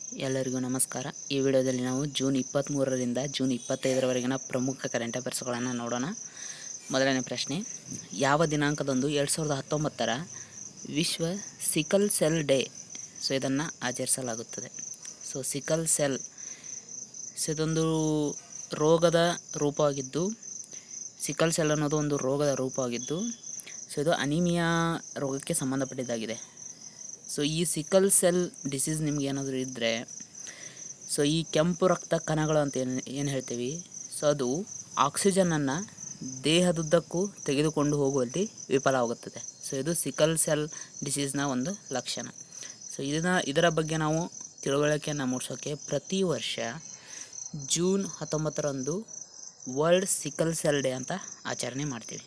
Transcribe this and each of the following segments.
ಎಲ್ಲರಿಗೂ ನಮಸ್ಕಾರ. ಈ ವಿಡಿಯೋದಲ್ಲಿ ನಾವು ಜೂನ್ 23ರಿಂದ ಜೂನ್ 25ರವರೆಗಿನ ಪ್ರಮುಖ ಕರೆಂಟ್ ಅಫೇರ್ಸ್ಗಳನ್ನು ನೋಡೋಣ. ಮೊದಲನೇ ಪ್ರಶ್ನೆ, ಯಾವ ದಿನಾಂಕದಂದು 2019ರ ವಿಶ್ವ ಸಿಕಲ್ ಸೆಲ್ ಡೇ ಇದನ್ನು ಆಚರಿಸಲಾಗುತ್ತದೆ? ಸಿಕಲ್ ಸೆಲ್ ಇದೊಂದು ರೋಗದ ರೂಪವಾಗಿದ್ದು, ಸಿಕಲ್ ಸೆಲ್ ಅನ್ನೋದು ಒಂದು ರೋಗದ ರೂಪವಾಗಿದ್ದು ಇದು ಅನಿಮಿಯಾ ರೋಗಕ್ಕೆ ಸಂಬಂಧಪಟ್ಟಿದ್ದಾಗಿದೆ. ಈ ಸಿಕಲ್ ಸೆಲ್ ಡಿಸೀಸ್ ನಿಮ್ಗೆ ಏನಾದರೂ ಇದ್ದರೆ ಈ ಕೆಂಪು ರಕ್ತ ಕಣಗಳು ಅಂತ ಏನು ಹೇಳ್ತೀವಿ, ಅದು ಆಕ್ಸಿಜನನ್ನು ದೇಹದುದ್ದಕ್ಕೂ ತೆಗೆದುಕೊಂಡು ಹೋಗುವಲ್ಲಿ ವಿಫಲವಾಗುತ್ತದೆ. ಇದು ಸಿಕಲ್ ಸೆಲ್ ಡಿಸೀಸ್ನ ಒಂದು ಲಕ್ಷಣ. ಇದರ ಬಗ್ಗೆ ನಾವು ತಿಳುವಳಿಕೆಯನ್ನು ಮೂಡಿಸೋಕ್ಕೆ ಪ್ರತಿ ವರ್ಷ ಜೂನ್ 19ರಂದು ವರ್ಲ್ಡ್ ಸಿಕಲ್ ಸೆಲ್ ಡೇ ಅಂತ ಆಚರಣೆ ಮಾಡ್ತೀವಿ.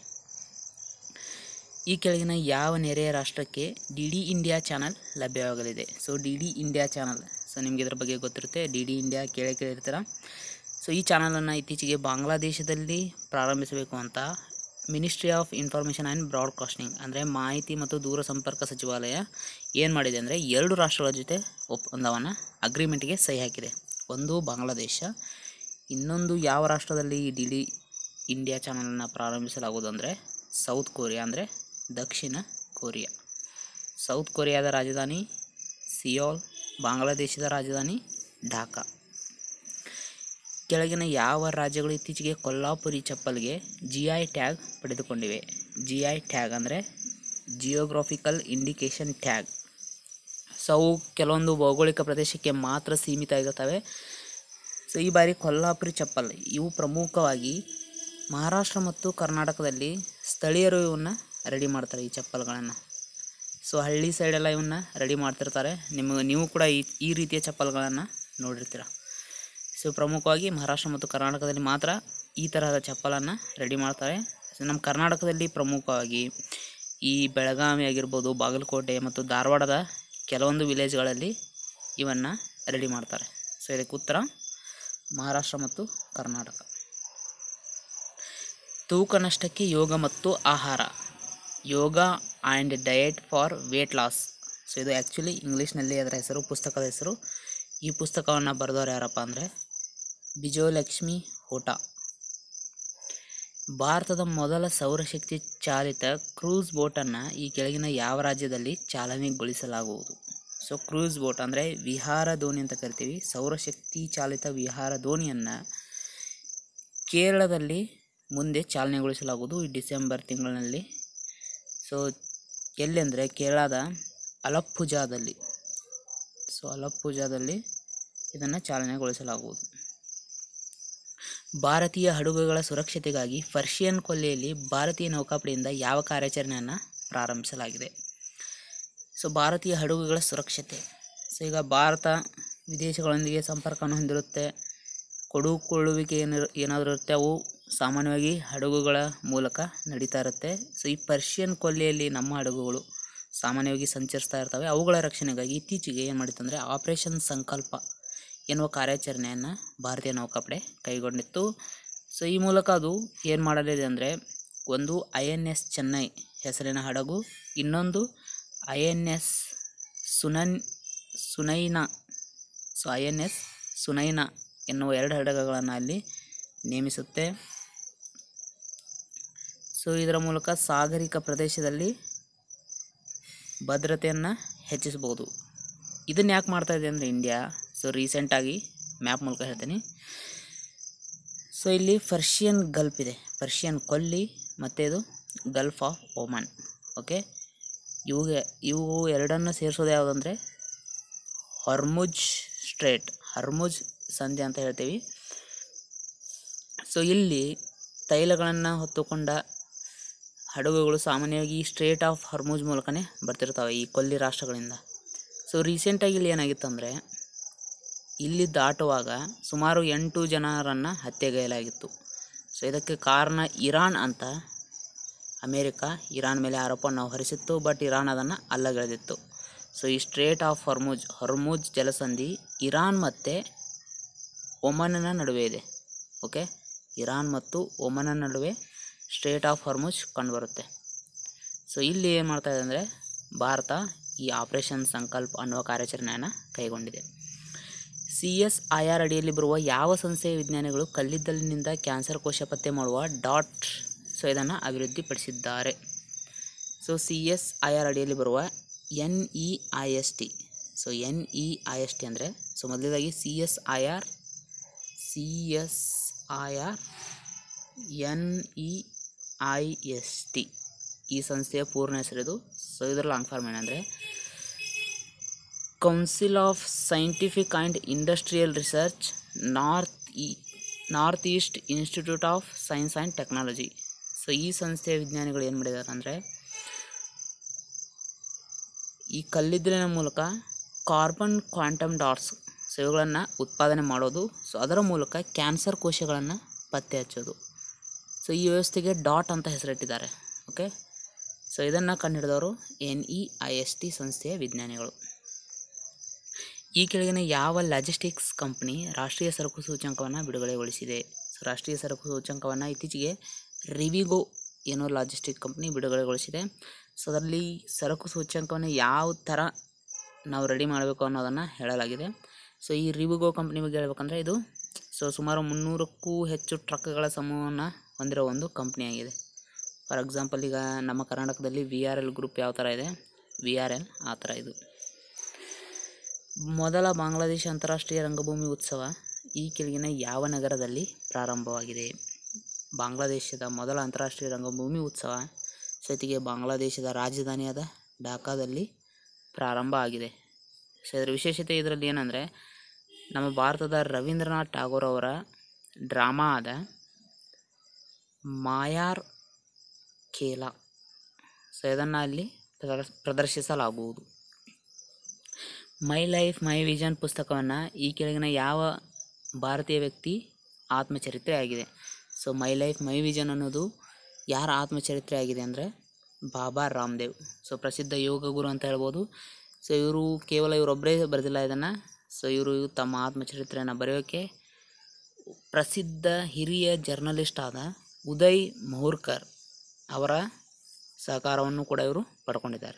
ಈ ಕೆಳಗಿನ ಯಾವ ನೆರೆಯ ರಾಷ್ಟ್ರಕ್ಕೆ ಡಿ ಇಂಡಿಯಾ ಚಾನಲ್ ಲಭ್ಯವಾಗಲಿದೆ? ಡಿ ಇಂಡಿಯಾ ಚಾನಲ್ ನಿಮಗೆ ಇದರ ಬಗ್ಗೆ ಗೊತ್ತಿರುತ್ತೆ. ಡಿ ಇಂಡಿಯಾ ಕೇಳಿರ್ತೀರ. ಈ ಚಾನಲನ್ನು ಇತ್ತೀಚೆಗೆ ಬಾಂಗ್ಲಾದೇಶದಲ್ಲಿ ಪ್ರಾರಂಭಿಸಬೇಕು ಅಂತ ministry of information and broadcasting ಅಂದರೆ ಮಾಹಿತಿ ಮತ್ತು ದೂರಸಂಪರ್ಕ ಸಚಿವಾಲಯ ಏನು ಮಾಡಿದೆ ಅಂದರೆ 2 ರಾಷ್ಟ್ರಗಳ ಜೊತೆ ಒಪ್ಪಂದವನ್ನು ಅಗ್ರಿಮೆಂಟ್ಗೆ ಸಹಿ ಹಾಕಿದೆ. ಒಂದು ಬಾಂಗ್ಲಾದೇಶ, ಇನ್ನೊಂದು ಯಾವ ರಾಷ್ಟ್ರದಲ್ಲಿ ಈ ಡಿ ಇಂಡಿಯಾ ಚಾನಲನ್ನು ಪ್ರಾರಂಭಿಸಲಾಗುವುದು ಅಂದರೆ ಸೌತ್ ಕೊರಿಯಾ ಅಂದರೆ ದಕ್ಷಿಣ ಕೊರಿಯಾ. ಸೌತ್ ಕೊರಿಯಾದ ರಾಜಧಾನಿ ಸಿಯೋಲ್, ಬಾಂಗ್ಲಾದೇಶದ ರಾಜಧಾನಿ ಢಾಕಾ. ಕೆಳಗಿನ ಯಾವ ರಾಜ್ಯಗಳು ಇತ್ತೀಚೆಗೆ ಕೊಲ್ಲಾಪುರಿ ಚಪ್ಪಲ್ಗೆ GI ಟ್ಯಾಗ್ ಪಡೆದುಕೊಂಡಿವೆ? GI ಟ್ಯಾಗ್ ಅಂದರೆ ಜಿಯೋಗ್ರಾಫಿಕಲ್ ಇಂಡಿಕೇಶನ್ ಟ್ಯಾಗ್. ಅವು ಕೆಲವೊಂದು ಭೌಗೋಳಿಕ ಪ್ರದೇಶಕ್ಕೆ ಮಾತ್ರ ಸೀಮಿತ ಆಗಿರ್ತವೆ. ಈ ಬಾರಿ ಕೊಲ್ಲಾಪುರಿ ಚಪ್ಪಲ್ ಇವು ಪ್ರಮುಖವಾಗಿ ಮಹಾರಾಷ್ಟ್ರ ಮತ್ತು ಕರ್ನಾಟಕದಲ್ಲಿ ಸ್ಥಳೀಯರು ಇವನ್ನ ರೆಡಿ ಮಾಡ್ತಾರೆ. ಈ ಚಪ್ಪಲ್ಗಳನ್ನು ಹಳ್ಳಿ ಸೈಡೆಲ್ಲ ಇವನ್ನ ರೆಡಿ ಮಾಡ್ತಿರ್ತಾರೆ. ನೀವು ಕೂಡ ಈ ರೀತಿಯ ಚಪ್ಪಲ್ಗಳನ್ನು ನೋಡಿರ್ತೀರ. ಪ್ರಮುಖವಾಗಿ ಮಹಾರಾಷ್ಟ್ರ ಮತ್ತು ಕರ್ನಾಟಕದಲ್ಲಿ ಮಾತ್ರ ಈ ತರಹದ ಚಪ್ಪಲನ್ನು ರೆಡಿ ಮಾಡ್ತಾರೆ. ನಮ್ಮ ಕರ್ನಾಟಕದಲ್ಲಿ ಪ್ರಮುಖವಾಗಿ ಈ ಬೆಳಗಾವಿ ಆಗಿರ್ಬೋದು, ಬಾಗಲಕೋಟೆ ಮತ್ತು ಧಾರವಾಡದ ಕೆಲವೊಂದು ವಿಲೇಜ್ಗಳಲ್ಲಿ ಇವನ್ನು ರೆಡಿ ಮಾಡ್ತಾರೆ. ಇದಕ್ಕೆ ಉತ್ತರ ಮಹಾರಾಷ್ಟ್ರ ಮತ್ತು ಕರ್ನಾಟಕ. ತೂಕ ನಷ್ಟಕ್ಕೆ ಯೋಗ ಮತ್ತು ಆಹಾರ, yoga and diet for weight loss. ಇದು ಆ್ಯಕ್ಚುಲಿ ಇಂಗ್ಲೀಷ್ನಲ್ಲಿ ಅದರ ಹೆಸರು, ಪುಸ್ತಕದ ಹೆಸರು. ಈ ಪುಸ್ತಕವನ್ನು ಬರೆದವರು ಯಾರಪ್ಪ ಅಂದರೆ ಬಿಜೋಲಕ್ಷ್ಮಿ ಹೋಟಾ. ಭಾರತದ ಮೊದಲ ಸೌರಶಕ್ತಿ ಚಾಲಿತ ಕ್ರೂಸ್ ಬೋಟನ್ನು ಈ ಕೆಳಗಿನ ಯಾವ ರಾಜ್ಯದಲ್ಲಿ ಚಾಲನೆಗೊಳಿಸಲಾಗುವುದು? ಕ್ರೂಸ್ ಬೋಟ್ ಅಂದರೆ ವಿಹಾರ ದೋಣಿ ಅಂತ ಕರಿತೀವಿ. ಸೌರಶಕ್ತಿ ಚಾಲಿತ ವಿಹಾರ ದೋಣಿಯನ್ನು ಕೇರಳದಲ್ಲಿ ಮುಂದೆ ಚಾಲನೆಗೊಳಿಸಲಾಗುವುದು ಈ ಡಿಸೆಂಬರ್ ತಿಂಗಳಿನಲ್ಲಿ. ಎಲ್ಲೆಂದರೆ ಕೇರಳದ ಅಲಪ್ಪುಜಾದಲ್ಲಿ ಇದನ್ನು ಚಾಲನೆಗೊಳಿಸಲಾಗುವುದು. ಭಾರತೀಯ ಹಡಗುಗಳ ಸುರಕ್ಷತೆಗಾಗಿ ಪರ್ಷಿಯನ್ ಕೊಲ್ಲಿಯಲ್ಲಿ ಭಾರತೀಯ ನೌಕಾಪಡೆಯಿಂದ ಯಾವ ಕಾರ್ಯಾಚರಣೆಯನ್ನು ಪ್ರಾರಂಭಿಸಲಾಗಿದೆ? ಭಾರತೀಯ ಹಡಗುಗಳ ಸುರಕ್ಷತೆ. ಈಗ ಭಾರತ ವಿದೇಶಗಳೊಂದಿಗೆ ಸಂಪರ್ಕವನ್ನು ಹೊಂದಿರುತ್ತೆ. ಕೊಡುಕೊಳ್ಳುವಿಕೆ ಏನಾದರೂ ಇರುತ್ತೆ, ಅವು ಸಾಮಾನ್ಯವಾಗಿ ಹಡಗುಗಳ ಮೂಲಕ ನಡೀತಾ ಇರುತ್ತೆ. ಈ ಪರ್ಷಿಯನ್ ಕೊಲ್ಲಿಯಲ್ಲಿ ನಮ್ಮ ಹಡಗುಗಳು ಸಾಮಾನ್ಯವಾಗಿ ಸಂಚರಿಸ್ತಾ ಇರ್ತವೆ. ಅವುಗಳ ರಕ್ಷಣೆಗಾಗಿ ಇತ್ತೀಚೆಗೆ ಏನು ಮಾಡಿತ್ತು ಅಂದರೆ ಆಪರೇಷನ್ ಸಂಕಲ್ಪ ಎನ್ನುವ ಕಾರ್ಯಾಚರಣೆಯನ್ನು ಭಾರತೀಯ ನೌಕಾಪಡೆ ಕೈಗೊಂಡಿತ್ತು. ಈ ಮೂಲಕ ಅದು ಏನು ಮಾಡಲಿದೆ ಅಂದರೆ ಒಂದು INS ಚೆನ್ನೈ ಹೆಸರಿನ ಹಡಗು, ಇನ್ನೊಂದು INS ಸುನೈನಾ INS ಸುನೈನಾ ಎನ್ನುವ 2 ಹಡಗುಗಳನ್ನು ಅಲ್ಲಿ ನೇಮಿಸುತ್ತೆ. ಇದರ ಮೂಲಕ ಸಾಗರಿಕ ಪ್ರದೇಶದಲ್ಲಿ ಭದ್ರತೆಯನ್ನು ಹೆಚ್ಚಿಸಬಹುದು. ಇದನ್ನು ಯಾಕೆ ಮಾಡ್ತಾ ಇದೆ ಅಂದರೆ ಇಂಡಿಯಾ ರೀಸೆಂಟಾಗಿ ಮ್ಯಾಪ್ ಮೂಲಕ ಹೇಳ್ತೀನಿ. ಇಲ್ಲಿ ಪರ್ಷಿಯನ್ ಗಲ್ಫ್ ಇದೆ, ಪರ್ಷಿಯನ್ ಕೊಲ್ಲಿ ಮತ್ತು ಇದು ಗಲ್ಫ್ ಆಫ್ ಒಮಾನ್. ಓಕೆ, ಇವು ಎರಡನ್ನು ಸೇರಿಸೋದು ಯಾವುದಂದರೆ ಹೊರ್ಮುಜ್ ಸ್ಟ್ರೇಟ್, ಹರ್ಮುಜ್ ಸಂಧಿ ಅಂತ ಹೇಳ್ತೀವಿ. ಇಲ್ಲಿ ತೈಲಗಳನ್ನು ಹೊತ್ತುಕೊಂಡ ಹಡಗುಗಳು ಸಾಮಾನ್ಯವಾಗಿ ಈ ಸ್ಟ್ರೇಟ್ ಆಫ್ ಹರ್ಮುಜ್ ಮೂಲಕನೇ ಬರ್ತಿರ್ತವೆ ಈ ಕೊಲ್ಲಿ ರಾಷ್ಟ್ರಗಳಿಂದ. ರೀಸೆಂಟಾಗಿ ಇಲ್ಲಿ ಏನಾಗಿತ್ತು ಅಂದರೆ ಇಲ್ಲಿ ದಾಟುವಾಗ ಸುಮಾರು 8 ಜನರನ್ನು ಹತ್ಯೆಗೈಲಾಗಿತ್ತು. ಇದಕ್ಕೆ ಕಾರಣ ಇರಾನ್ ಅಂತ ಅಮೇರಿಕಾ ಇರಾನ್ ಮೇಲೆ ಆರೋಪವನ್ನು ಹೊರಿಸಿತ್ತು. ಬಟ್ ಇರಾನ್ ಅದನ್ನು ಅಲ್ಲಗಳೆದಿತ್ತು. ಈ ಸ್ಟ್ರೇಟ್ ಆಫ್ ಹರ್ಮುಜ್ ಜಲಸಂಧಿ ಇರಾನ್ ಮತ್ತು ಒಮನ್ನ ನಡುವೆ ಇದೆ. ಓಕೆ, ಇರಾನ್ ಮತ್ತು ಒಮನ್ನ ನಡುವೆ ಸ್ಟ್ರೇಟ್ ಆಫ್ ಹರ್ಮುಜ್ ಕಂಡುಬರುತ್ತೆ. ಇಲ್ಲಿ ಏನು ಮಾಡ್ತಾ ಇದೆ ಅಂದರೆ ಭಾರತ ಈ ಆಪರೇಷನ್ ಸಂಕಲ್ಪ ಅನ್ನುವ ಕಾರ್ಯಾಚರಣೆಯನ್ನು ಕೈಗೊಂಡಿದೆ. CSIR ಅಡಿಯಲ್ಲಿ ಬರುವ ಯಾವ ಸಂಸ್ಥೆಯ ವಿಜ್ಞಾನಿಗಳು ಕಲ್ಲಿದ್ದಲಿನಿಂದ ಕ್ಯಾನ್ಸರ್ ಕೋಶ ಪತ್ತೆ ಮಾಡುವ ಡಾಟ್ ಇದನ್ನು ಅಭಿವೃದ್ಧಿಪಡಿಸಿದ್ದಾರೆ? ಸೊ CSIR ಅಡಿಯಲ್ಲಿ ಬರುವ NEIST. ಸೊ NEIST ಅಂದರೆ ಮೊದಲನೇದಾಗಿ CSIR NEIST ಈ ಸಂಸ್ಥೆಯ ಪೂರ್ಣ ಹೆಸರಿದು. ಸೊ ಇದರ ಲಾಂಗ್ ಫಾರ್ಮ್ ಏನಂದರೆ council of scientific and industrial research north east institute of science and technology. So ಈ ಸಂಸ್ಥೆಯ ವಿಜ್ಞಾನಿಗಳು ಏನು ಮಾಡಿದ್ದಾರೆ ಅಂದರೆ ಈ ಕಲ್ಲಿದ್ದಲಿನ ಮೂಲಕ ಕಾರ್ಬನ್ ಕ್ವಾಂಟಮ್ ಡಾಟ್ಸ್ ಇವುಗಳನ್ನು ಉತ್ಪಾದನೆ ಮಾಡೋದು, ಸೊ ಅದರ ಮೂಲಕ ಕ್ಯಾನ್ಸರ್ ಕೋಶಗಳನ್ನು ಪತ್ತೆ ಹಚ್ಚೋದು. ಸೊ ಈ ವ್ಯವಸ್ಥೆಗೆ ಡಾಟ್ ಅಂತ ಹೆಸರಿಟ್ಟಿದ್ದಾರೆ. ಓಕೆ, ಸೊ ಇದನ್ನು ಕಂಡುಹಿಡಿದವರು NEIST ಸಂಸ್ಥೆಯ ವಿಜ್ಞಾನಿಗಳು. ಈ ಕೆಳಗಿನ ಯಾವ ಲಾಜಿಸ್ಟಿಕ್ಸ್ ಕಂಪನಿ ರಾಷ್ಟ್ರೀಯ ಸರಕು ಸೂಚ್ಯಂಕವನ್ನು ಬಿಡುಗಡೆಗೊಳಿಸಿದೆ? ಸೊ ರಾಷ್ಟ್ರೀಯ ಸರಕು ಸೂಚ್ಯಂಕವನ್ನು ಇತ್ತೀಚೆಗೆ ರಿವಿಗೋ ಏನೋ ಲಾಜಿಸ್ಟಿಕ್ ಕಂಪ್ನಿ ಬಿಡುಗಡೆಗೊಳಿಸಿದೆ. ಸೊ ಅದರಲ್ಲಿ ಸರಕು ಸೂಚ್ಯಂಕವನ್ನು ಯಾವ ಥರ ನಾವು ರೆಡಿ ಮಾಡಬೇಕು ಅನ್ನೋದನ್ನು ಹೇಳಲಾಗಿದೆ. ಸೊ ಈ ರಿವಿಗೋ ಕಂಪ್ನಿ ಬಗ್ಗೆ ಹೇಳ್ಬೇಕಂದ್ರೆ ಇದು ಸುಮಾರು 300ಕ್ಕೂ ಹೆಚ್ಚು ಟ್ರಕ್ಗಳ ಸಮೂಹವನ್ನು ಹೊಂದಿರೋ ಒಂದು ಕಂಪ್ನಿಯಾಗಿದೆ. ಫಾರ್ ಎಕ್ಸಾಂಪಲ್ ಈಗ ನಮ್ಮ ಕರ್ನಾಟಕದಲ್ಲಿ VRL ಗ್ರೂಪ್ ಯಾವ ಥರ ಇದೆ, VRL ಆ ಥರ ಇದು. ಮೊದಲ ಬಾಂಗ್ಲಾದೇಶ ಅಂತಾರಾಷ್ಟ್ರೀಯ ರಂಗಭೂಮಿ ಉತ್ಸವ ಈ ಕೆಳಗಿನ ಯಾವ ನಗರದಲ್ಲಿ ಪ್ರಾರಂಭವಾಗಿದೆ? ಬಾಂಗ್ಲಾದೇಶದ ಮೊದಲ ಅಂತಾರಾಷ್ಟ್ರೀಯ ರಂಗಭೂಮಿ ಉತ್ಸವ ಸತಿಗೆ ಬಾಂಗ್ಲಾದೇಶದ ರಾಜಧಾನಿಯಾದ ಢಾಕಾದಲ್ಲಿ ಪ್ರಾರಂಭ ಆಗಿದೆ. ಸೊ ಇದರ ವಿಶೇಷತೆ ಇದರಲ್ಲಿ ಏನಂದರೆ ನಮ್ಮ ಭಾರತದ ರವೀಂದ್ರನಾಥ್ ಠಾಗೋರ್ ಅವರ ಡ್ರಾಮಾ ಆದ ಮಾಯಾರ್ ಖೇಲಾ ಸೊ ಇದನ್ನು ಅಲ್ಲಿ ಪ್ರದರ್ಶಿಸಲಾಗುವುದು. ಮೈ ಲೈಫ್ ಮೈ ವಿಷನ್ ಪುಸ್ತಕವನ್ನು ಈ ಕೆಳಗಿನ ಯಾವ ಭಾರತೀಯ ವ್ಯಕ್ತಿ ಆತ್ಮಚರಿತ್ರೆ ಆಗಿದೆ? So my life my vision ಅನ್ನೋದು ಯಾರ ಆತ್ಮಚರಿತ್ರೆ ಆಗಿದೆ ಅಂದರೆ ಬಾಬಾ ರಾಮದೇವ್. ಸೊ ಪ್ರಸಿದ್ಧ ಯೋಗ ಗುರು ಅಂತ ಹೇಳ್ಬೋದು. ಸೊ ಇವರೊಬ್ಬರೇ ಬರೆದಿಲ್ಲ ಇದನ್ನು. ಸೊ ಇವರು ತಮ್ಮ ಆತ್ಮಚರಿತ್ರೆಯನ್ನು ಬರೆಯೋಕ್ಕೆ ಪ್ರಸಿದ್ಧ ಹಿರಿಯ ಜರ್ನಲಿಸ್ಟ್ ಆದ ಉದಯ್ ಮಹುರ್ಕರ್ ಅವರ ಸಹಕಾರವನ್ನು ಕೂಡ ಇವರು ಪಡ್ಕೊಂಡಿದ್ದಾರೆ.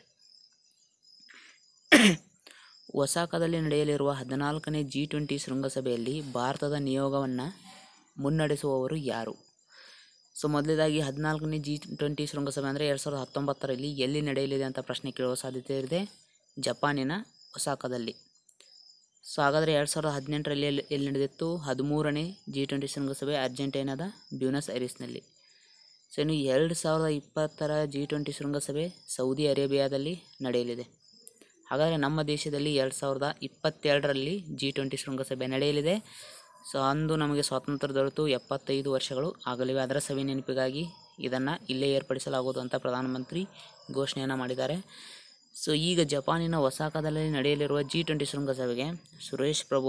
ಒಸಾಕಾದಲ್ಲಿ ನಡೆಯಲಿರುವ 14ನೇ G20 ಶೃಂಗಸಭೆಯಲ್ಲಿ ಭಾರತದ ನಿಯೋಗವನ್ನು ಮುನ್ನಡೆಸುವವರು ಯಾರು? ಸೊ ಮೊದಲೇದಾಗಿ 14ನೇ G20 ಶೃಂಗಸಭೆ ಅಂದರೆ 2019ರಲ್ಲಿ ಎಲ್ಲಿ ನಡೆಯಲಿದೆ ಅಂತ ಪ್ರಶ್ನೆ ಕೇಳುವ ಸಾಧ್ಯತೆ ಇದೆ, ಜಪಾನಿನ ಒಸಾಕಾದಲ್ಲಿ. ಸೊ ಹಾಗಾದರೆ 2018ರಲ್ಲಿ ಎಲ್ಲಿ ನಡೆದಿತ್ತು? 13ನೇ G20 ಶೃಂಗಸಭೆ ಅರ್ಜೆಂಟೈನಾದ ಬ್ಯೂನಸ್ ಐರಿಸ್ನಲ್ಲಿ. ಸೊ ಇನ್ನು 2020ರ G20 ಶೃಂಗಸಭೆ ಸೌದಿ ಅರೇಬಿಯಾದಲ್ಲಿ ನಡೆಯಲಿದೆ. ಹಾಗಾದರೆ ನಮ್ಮ ದೇಶದಲ್ಲಿ 2022ರಲ್ಲಿ G20 ಶೃಂಗಸಭೆ ನಡೆಯಲಿದೆ. ಸೊ ಅಂದು ನಮಗೆ ಸ್ವಾತಂತ್ರ್ಯ ದೊರೆತು 75 ವರ್ಷಗಳು ಆಗಲಿವೆ. ಅದರ ಸವಿ ನೆನಪಿಗಾಗಿ ಇದನ್ನು ಇಲ್ಲೇ ಏರ್ಪಡಿಸಲಾಗುವುದು ಅಂತ ಪ್ರಧಾನಮಂತ್ರಿ ಘೋಷಣೆಯನ್ನು ಮಾಡಿದ್ದಾರೆ. ಸೊ ಈಗ ಜಪಾನಿನ ಒಸಾಕಾದಲ್ಲಿ ನಡೆಯಲಿರುವ G20 ಶೃಂಗಸಭೆಗೆ ಸುರೇಶ್ ಪ್ರಭು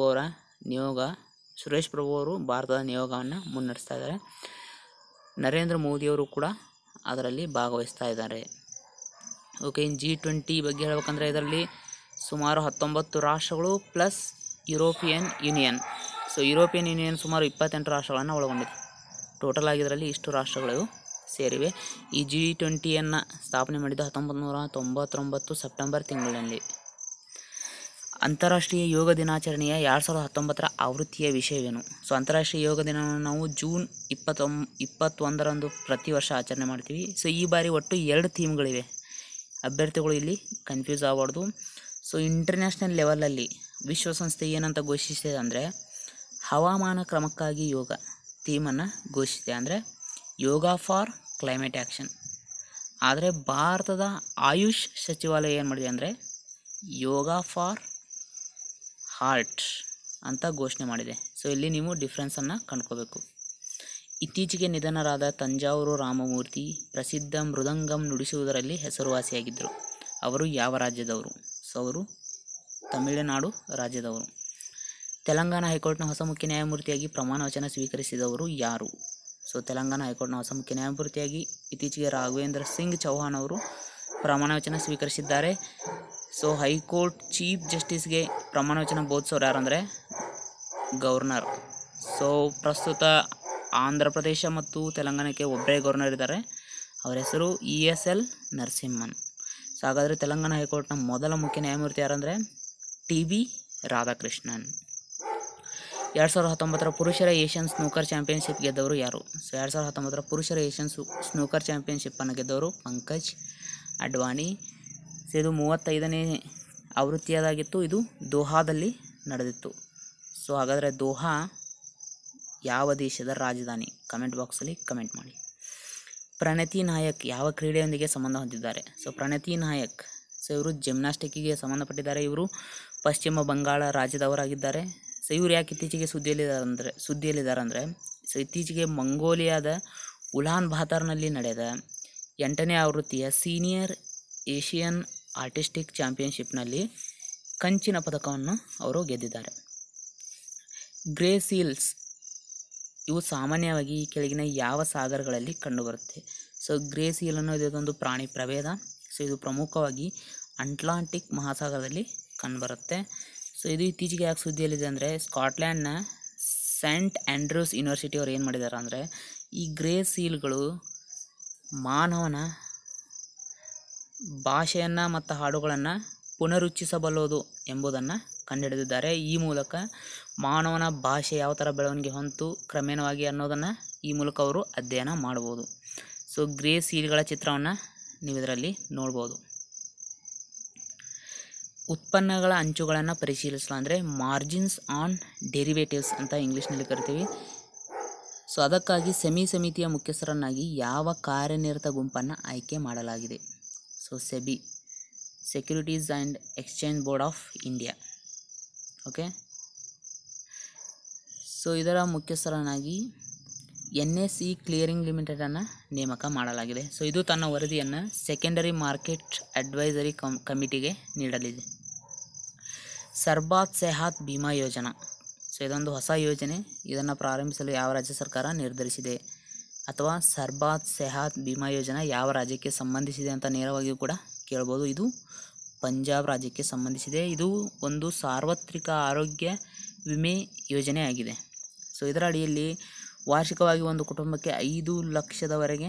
ಅವರು ಭಾರತದ ನಿಯೋಗವನ್ನು ಮುನ್ನಡೆಸ್ತಾ ಇದ್ದಾರೆ. ನರೇಂದ್ರ ಮೋದಿಯವರು ಕೂಡ ಅದರಲ್ಲಿ ಭಾಗವಹಿಸ್ತಾ ಇದ್ದಾರೆ. ಓಕೆ, ಇನ್ನು G20 ಬಗ್ಗೆ ಹೇಳ್ಬೇಕಂದ್ರೆ ಇದರಲ್ಲಿ ಸುಮಾರು 19 ರಾಷ್ಟ್ರಗಳು plus European union. So European union ಸುಮಾರು 28 ರಾಷ್ಟ್ರಗಳನ್ನು ಒಳಗೊಂಡಿದೆ. ಟೋಟಲ್ ಆಗಿದ್ರಲ್ಲಿ ಇಷ್ಟು ರಾಷ್ಟ್ರಗಳು ಸೇರಿವೆ. ಈ G20ಯನ್ನು ಸ್ಥಾಪನೆ ಮಾಡಿದ 1999 ಸೆಪ್ಟೆಂಬರ್ ತಿಂಗಳಿನಲ್ಲಿ. ಅಂತಾರಾಷ್ಟ್ರೀಯ ಯೋಗ ದಿನಾಚರಣೆಯ 2019ರ ಆವೃತ್ತಿಯ ವಿಷಯವೇನು? ಸೊ ಅಂತಾರಾಷ್ಟ್ರೀಯ ಯೋಗ ದಿನವನ್ನು ನಾವು ಜೂನ್ 21ರಂದು ಪ್ರತಿ ವರ್ಷ ಆಚರಣೆ ಮಾಡ್ತೀವಿ. ಸೊ ಈ ಬಾರಿ ಒಟ್ಟು 2 ಥೀಮ್ಗಳಿವೆ. ಅಭ್ಯರ್ಥಿಗಳು ಇಲ್ಲಿ ಕನ್ಫ್ಯೂಸ್ ಆಗಬಾರ್ದು. ಸೊ ಇಂಟರ್ನ್ಯಾಷನಲ್ ಲೆವೆಲಲ್ಲಿ ವಿಶ್ವಸಂಸ್ಥೆ ಏನಂತ ಘೋಷಿಸಿದೆ ಅಂದರೆ ಹವಾಮಾನ ಕ್ರಮಕ್ಕಾಗಿ ಯೋಗ ಥೀಮನ್ನು ಘೋಷಿಸಿದೆ, ಅಂದರೆ ಯೋಗ ಫಾರ್ ಕ್ಲೈಮೇಟ್ ಆ್ಯಕ್ಷನ್. ಆದರೆ ಭಾರತದ ಆಯುಷ್ ಸಚಿವಾಲಯ ಏನು ಮಾಡಿದೆ ಅಂದರೆ ಯೋಗ ಫಾರ್ ಹಾರ್ಟ್ ಅಂತ ಘೋಷಣೆ ಮಾಡಿದೆ. ಸೊ ಇಲ್ಲಿ ನೀವು ಡಿಫ್ರೆನ್ಸನ್ನು ಕಂಡ್ಕೋಬೇಕು. ಇತ್ತೀಚೆಗೆ ನಿಧನರಾದ ತಂಜಾವೂರು ರಾಮಮೂರ್ತಿ ಪ್ರಸಿದ್ಧ ಮೃದಂಗಂ ನುಡಿಸುವುದರಲ್ಲಿ ಹೆಸರುವಾಸಿಯಾಗಿದ್ದರು. ಅವರು ಯಾವ ರಾಜ್ಯದವರು? ಸೊ ಅವರು ತಮಿಳುನಾಡು ರಾಜ್ಯದವರು. ತೆಲಂಗಾಣ ಹೈಕೋರ್ಟ್ನ ಹೊಸ ಮುಖ್ಯ ನ್ಯಾಯಮೂರ್ತಿಯಾಗಿ ಪ್ರಮಾಣ ವಚನ ಸ್ವೀಕರಿಸಿದವರು ಯಾರು? ಸೊ ತೆಲಂಗಾಣ ಹೈಕೋರ್ಟ್ನ ಹೊಸ ಮುಖ್ಯ ನ್ಯಾಯಮೂರ್ತಿಯಾಗಿ ಇತ್ತೀಚೆಗೆ ರಾಘವೇಂದ್ರ ಸಿಂಗ್ ಚೌಹಾಣ್ ಅವರು ಪ್ರಮಾಣ ವಚನ ಸ್ವೀಕರಿಸಿದ್ದಾರೆ. ಸೊ ಹೈಕೋರ್ಟ್ ಚೀಫ್ ಜಸ್ಟಿಸ್ಗೆ ಪ್ರಮಾಣ ವಚನ ಬೋಧಿಸೋರು ಯಾರಂದರೆ ಗವರ್ನರ್. ಸೊ ಪ್ರಸ್ತುತ ಆಂಧ್ರ ಪ್ರದೇಶ ಮತ್ತು ತೆಲಂಗಾಣಕ್ಕೆ ಒಬ್ಬರೇ ಗವರ್ನರ್ ಇದ್ದಾರೆ, ಅವರ ಹೆಸರು ESL ನರಸಿಂಹನ್. ಸೊ ಹಾಗಾದರೆ ತೆಲಂಗಾಣ ಹೈಕೋರ್ಟ್ನ ಮೊದಲ ಮುಖ್ಯ ನ್ಯಾಯಮೂರ್ತಿ ಯಾರಂದರೆ TB ರಾಧಾಕೃಷ್ಣನ್. 2019 ಪುರುಷರ ಏಷ್ಯನ್ ಸ್ನೂಕರ್ ಚಾಂಪಿಯನ್ಶಿಪ್ ಗೆದ್ದವರು ಯಾರು? ಸೊ 2019 ಪುರುಷರ ಏಷ್ಯನ್ ಸ್ನೂಕರ್ ಚಾಂಪಿಯನ್ಶಿಪ್ಪನ್ನು ಗೆದ್ದವರು ಪಂಕಜ್ ಅಡ್ವಾಣಿ. ಸೊ ಇದು 35ನೇ ಆವೃತ್ತಿಯಾಗಿತ್ತು. ಇದು ದೋಹಾದಲ್ಲಿ ನಡೆದಿತ್ತು. ಸೊ ಹಾಗಾದರೆ ದೋಹಾ ಯಾವ ದೇಶದ ರಾಜಧಾನಿ? ಕಮೆಂಟ್ ಬಾಕ್ಸಲ್ಲಿ ಕಮೆಂಟ್ ಮಾಡಿ. ಪ್ರಣತಿ ನಾಯಕ್ ಯಾವ ಕ್ರೀಡೆಯೊಂದಿಗೆ ಸಂಬಂಧ ಹೊಂದಿದ್ದಾರೆ? ಸೊ ಪ್ರಣತಿ ನಾಯಕ್, ಸೊ ಇವರು ಜಿಮ್ನಾಸ್ಟಿಕ್ಕಿಗೆ ಸಂಬಂಧಪಟ್ಟಿದ್ದಾರೆ. ಇವರು ಪಶ್ಚಿಮ ಬಂಗಾಳ ರಾಜ್ಯದವರಾಗಿದ್ದಾರೆ. ಸೊ ಇವರು ಯಾಕೆ ಇತ್ತೀಚೆಗೆ ಸುದ್ದಿಯಲ್ಲಿದ್ದಾರೆ ಅಂದರೆ ಸೊ ಇತ್ತೀಚೆಗೆ ಮಂಗೋಲಿಯಾದ ಉಲಾನ್ ಬಾತರ್ನಲ್ಲಿ ನಡೆದ 8ನೇ ಆವೃತ್ತಿಯ ಸೀನಿಯರ್ ಏಷಿಯನ್ ಆರ್ಟಿಸ್ಟಿಕ್ ಚಾಂಪಿಯನ್ಶಿಪ್ನಲ್ಲಿ ಕಂಚಿನ ಪದಕವನ್ನು ಅವರು ಗೆದ್ದಿದ್ದಾರೆ. ಗ್ರೇ ಸೀಲ್ಸ್ ಇವು ಸಾಮಾನ್ಯವಾಗಿ ಈ ಕೆಳಗಿನ ಯಾವ ಸಾಗರಗಳಲ್ಲಿ ಕಂಡುಬರುತ್ತೆ? ಸೊ ಗ್ರೇ ಸೀಲ್ ಅನ್ನೋದು ಇದೊಂದು ಪ್ರಾಣಿ ಪ್ರಭೇದ. ಸೊ ಇದು ಪ್ರಮುಖವಾಗಿ ಅಟ್ಲಾಂಟಿಕ್ ಮಹಾಸಾಗರದಲ್ಲಿ ಕಂಡುಬರುತ್ತೆ. ಸೊ ಇದು ಇತ್ತೀಚೆಗೆ ಯಾಕೆ ಸುದ್ದಿಯಲ್ಲಿದೆ ಅಂದರೆ ಸ್ಕಾಟ್ಲ್ಯಾಂಡ್ನ ಸೆಂಟ್ ಆಂಡ್ರ್ಯೂಸ್ ಯೂನಿವರ್ಸಿಟಿ ಅವ್ರು ಏನು ಮಾಡಿದ್ದಾರೆ ಅಂದರೆ ಈ ಗ್ರೇ ಸೀಲ್ಗಳು ಮಾನವನ ಭಾಷೆಯನ್ನು ಮತ್ತು ಹಾಡುಗಳನ್ನು ಪುನರುಚ್ಚಿಸಬಲ್ಲದು ಎಂಬುದನ್ನು ಕಂಡುಹಿಡಿದಿದ್ದಾರೆ. ಈ ಮೂಲಕ ಮಾನವನ ಭಾಷೆ ಯಾವ ಥರ ಬೆಳವಣಿಗೆ ಹೊಂತು ಕ್ರಮೇಣವಾಗಿ ಅನ್ನೋದನ್ನು ಈ ಮೂಲಕ ಅವರು ಅಧ್ಯಯನ ಮಾಡ್ಬೋದು. ಸೊ ಗ್ರೇ ಸೀಲ್ಗಳ ಚಿತ್ರವನ್ನು ನೀವು ಇದರಲ್ಲಿ ನೋಡ್ಬೋದು. ಉತ್ಪನ್ನಗಳ ಅಂಚುಗಳನ್ನು ಪರಿಶೀಲಿಸಲು ಅಂದರೆ ಮಾರ್ಜಿನ್ಸ್ ಆನ್ ಡೆರಿವೇಟಿವ್ಸ್ ಅಂತ ಇಂಗ್ಲೀಷ್ನಲ್ಲಿ ಕರಿತೀವಿ. ಸೊ ಅದಕ್ಕಾಗಿ ಸಮಿತಿಯ ಮುಖ್ಯಸ್ಥರನ್ನಾಗಿ ಯಾವ ಕಾರ್ಯನಿರತ ಗುಂಪನ್ನು ಆಯ್ಕೆ ಮಾಡಲಾಗಿದೆ? So SEBI, securities and exchange board of India. Okay, so ಇದರ ಮುಖ್ಯಸ್ಥರನ್ನಾಗಿ NSE ಕ್ಲಿಯರಿಂಗ್ ಲಿಮಿಟೆಡನ್ನು ನೇಮಕ ಮಾಡಲಾಗಿದೆ. ಸೊ ಇದು ತನ್ನ ವರದಿಯನ್ನು ಸೆಕೆಂಡರಿ ಮಾರ್ಕೆಟ್ ಅಡ್ವೈಸರಿ ಕಮಿಟಿಗೆ ನೀಡಲಿದೆ. ಸರ್ಬಾತ್ ಸೆಹಾತ್ ಬಿಮಾ ಯೋಜನಾ, ಸೊ ಇದೊಂದು ಹೊಸ ಯೋಜನೆ. ಇದನ್ನು ಪ್ರಾರಂಭಿಸಲು ಯಾವ ರಾಜ್ಯ ಸರ್ಕಾರ ನಿರ್ಧರಿಸಿದೆ? ಅಥವಾ ಸರ್ಬಾತ್ ಸೆಹಾತ್ ಬಿಮಾ ಯೋಜನಾ ಯಾವ ರಾಜ್ಯಕ್ಕೆ ಸಂಬಂಧಿಸಿದೆ ಅಂತ ನೇರವಾಗಿಯೂ ಕೂಡ ಕೇಳ್ಬೋದು. ಇದು ಪಂಜಾಬ್ ರಾಜ್ಯಕ್ಕೆ ಸಂಬಂಧಿಸಿದೆ. ಇದು ಒಂದು ಸಾರ್ವತ್ರಿಕ ಆರೋಗ್ಯ ವಿಮೆ ಯೋಜನೆ ಆಗಿದೆ. ಸೊ ಇದರ ಅಡಿಯಲ್ಲಿ ವಾರ್ಷಿಕವಾಗಿ ಒಂದು ಕುಟುಂಬಕ್ಕೆ 5 ಲಕ್ಷದವರೆಗೆ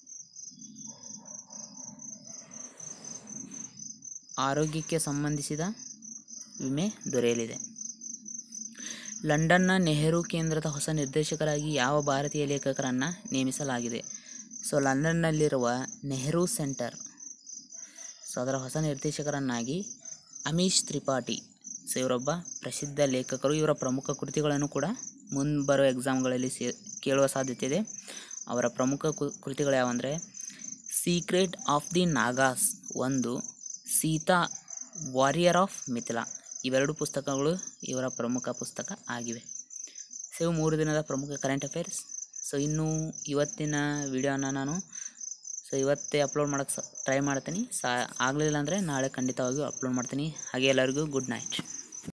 ಆರೋಗ್ಯಕ್ಕೆ ಸಂಬಂಧಿಸಿದ ವಿಮೆ ದೊರೆಯಲಿದೆ. ಲಂಡನ್ನ ನೆಹರು ಕೇಂದ್ರದ ಹೊಸ ನಿರ್ದೇಶಕರಾಗಿ ಯಾವ ಭಾರತೀಯ ಲೇಖಕರನ್ನು ನೇಮಿಸಲಾಗಿದೆ? ಸೊ ಲಂಡನ್ನಲ್ಲಿರುವ ನೆಹರು ಸೆಂಟರ್, ಸೊ ಅದರ ಹೊಸ ನಿರ್ದೇಶಕರನ್ನಾಗಿ ಅಮೀಶ್ ತ್ರಿಪಾಠಿ, ಸೊ ಇವರೊಬ್ಬ ಪ್ರಸಿದ್ಧ ಲೇಖಕರು. ಇವರ ಪ್ರಮುಖ ಕೃತಿಗಳನ್ನು ಕೂಡ ಮುಂಬರುವ ಎಕ್ಸಾಮ್ಗಳಲ್ಲಿ ಕೇಳುವ ಸಾಧ್ಯತೆ ಇದೆ. ಅವರ ಪ್ರಮುಖ ಕೃತಿಗಳು ಯಾವಂದರೆ ಸೀಕ್ರೆಟ್ ಆಫ್ ದಿ ನಾಗಾಸ್ ಒಂದು, ಸೀತಾ ವಾರಿಯರ್ ಆಫ್ ಮಿಥಿಲಾ, ಇವೆರಡು ಪುಸ್ತಕಗಳು ಇವರ ಪ್ರಮುಖ ಪುಸ್ತಕ ಆಗಿವೆ. ಸೊ ಇವು 3 ದಿನದ ಪ್ರಮುಖ ಕರೆಂಟ್ ಅಫೇರ್ಸ್. ಸೊ ಇನ್ನು ಇವತ್ತಿನ ವಿಡಿಯೋನ ನಾನು ಇವತ್ತೇ ಅಪ್ಲೋಡ್ ಮಾಡೋಕ್ಕೆ ಟ್ರೈ ಮಾಡ್ತೀನಿ. ಆಗಲಿಲ್ಲ ಅಂದರೆ ನಾಳೆ ಖಂಡಿತವಾಗಿಯೂ ಅಪ್ಲೋಡ್ ಮಾಡ್ತೀನಿ. ಹಾಗೆ ಎಲ್ಲರಿಗೂ ಗುಡ್ ನೈಟ್.